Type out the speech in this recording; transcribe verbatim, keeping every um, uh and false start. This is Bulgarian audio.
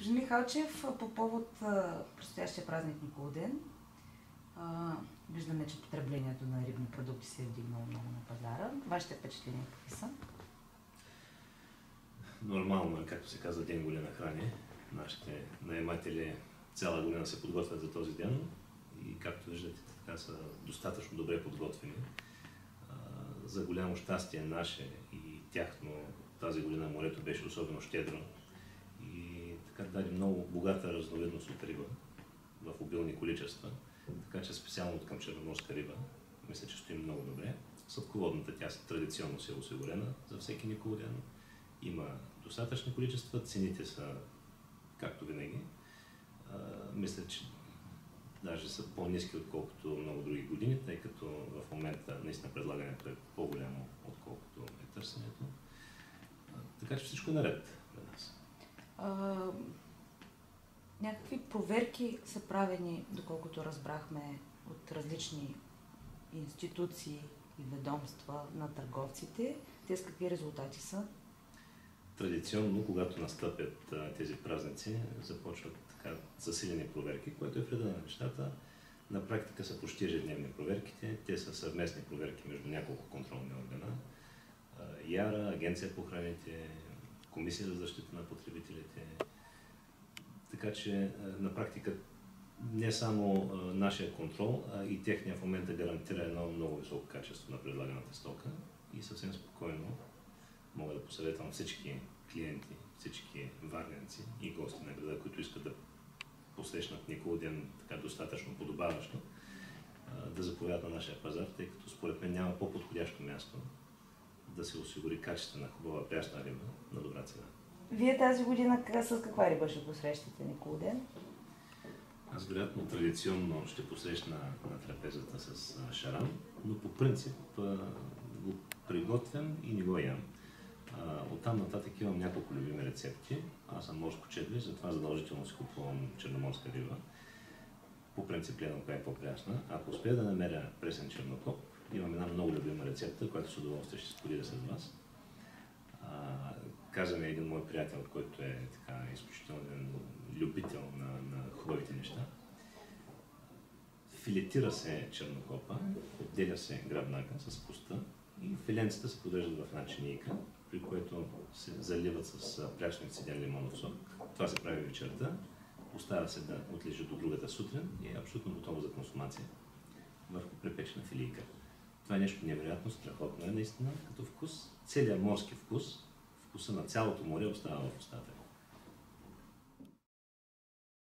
Господин Михалчев, по повод а, предстоящия празник Никулден, а, виждаме, че потреблението на рибни продукти се е вдигнало много на пазара. Вашите впечатления какви са? Нормално е, както се казва, ден година храни. Нашите наематели цяла година се подготвят за този ден и, както виждате, така са достатъчно добре подготвени. А, за голямо щастие наше и тяхно, тази година морето беше особено щедро и така даде много богата разновидност от риба в обилни количества, така че специално към черноморска риба мисля, че стоим много добре. Сладководната тя традиционно се е осигурена за всеки Никулден. Има достатъчни количества, цените са както винаги. А, мисля, че даже са по-ниски, отколкото много други години, тъй като в момента наистина предлагането е по-голямо, отколкото е търсенето. А, така че всичко е наред при нас. А, някакви проверки са правени, доколкото разбрахме, от различни институции и ведомства на търговците. Те с какви резултати са? Традиционно, когато настъпят а, тези празници, започват така засилени проверки, което е вреда на нещата. На практика са почти ежедневни проверките. Те са съвместни проверки между няколко контролни органа. А, ЯРА, Агенция по храните, Комисия за защита на потребителите. Така че а, на практика не само а, нашия контрол, а и техния в момента гарантира едно много високо качество на предлаганата стока и съвсем спокойно мога да посъветвам всички клиенти, всички варненци и гости на града, които искат да посрещнат Никулден така достатъчно подобаващо, да заповядат на нашия пазар, тъй като според мен няма по-подходящо място да се осигури качествена, хубава прясна риба на добра цена. Вие тази година с каква риба ще посрещате Никулден? Аз вероятно традиционно ще посрещна на трапезата с шаран, но по принцип го приготвям и не го ям. Оттам нататък имам няколко любими рецепти. Аз съм морско четвир, затова задължително си купувам черноморска риба. По принцип гледам коя е по-прясна. Ако успея да намеря пресен чернокоп, имам една много любима рецепта, която с удоволствие ще споделя с вас. Каза ми един мой приятел, който е така изключителен любител на, на хубавите неща. Филетира се чернокопа, отделя се гръбнака с коста и филенцата се подреждат в една чинийка, при което се заливат с прясен цеден лимонов сок. Това се прави вечерта, оставя се да отлежи до другата сутрин и е абсолютно готово за консумация върху препечена филийка. Това е нещо невероятно, страхотно е наистина като вкус. Целият морски вкус, вкуса на цялото море остава в устата.